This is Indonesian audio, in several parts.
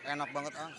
Enak banget ah.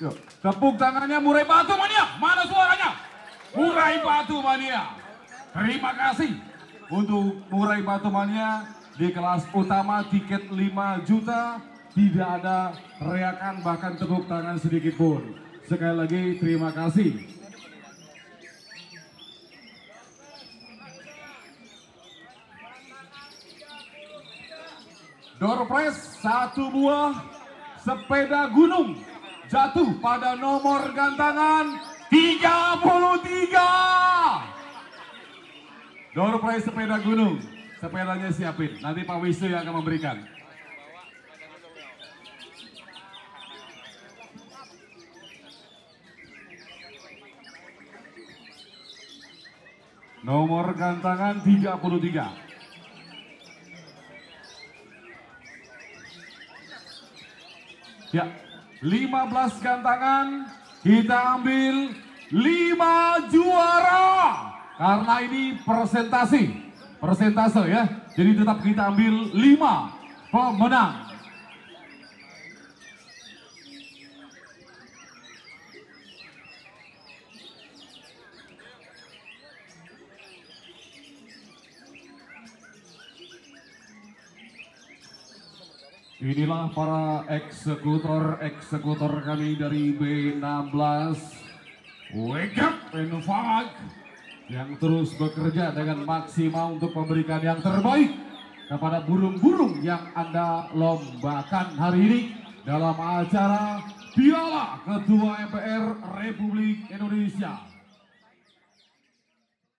Yuk, tepuk tangannya Murai Batu Mania. Mana suaranya? Murai Batu Mania. Terima kasih untuk Murai Batu Mania di kelas utama tiket 5 juta. Tidak ada teriakan bahkan tepuk tangan sedikit pun. Sekali lagi terima kasih. Door prize 1 buah sepeda gunung jatuh pada nomor gantangan 33. Door prize sepeda gunung. Sepedanya siapin. Nanti Pak Wisnu yang akan memberikan. Nomor gantangan 33. Ya, 15 gantangan, kita ambil 5 juara. Karena ini persentase ya. Jadi tetap kita ambil 5 pemenang. Inilah para eksekutor kami dari B16 Wake Up and Fight yang terus bekerja dengan maksimal untuk memberikan yang terbaik kepada burung-burung yang Anda lombakan hari ini dalam acara Piala Ketua MPR Republik Indonesia.